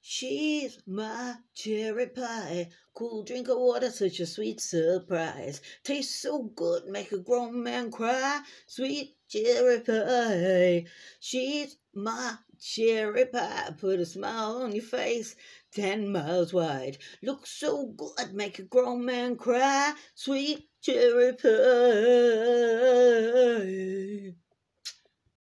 She's my cherry pie, cool drink of water, such a sweet surprise. Tastes so good, make a grown man cry. Sweet cherry pie. She's my cherry pie, put a smile on your face, 10 miles wide. Looks so good, make a grown man cry. Sweet cherry pie.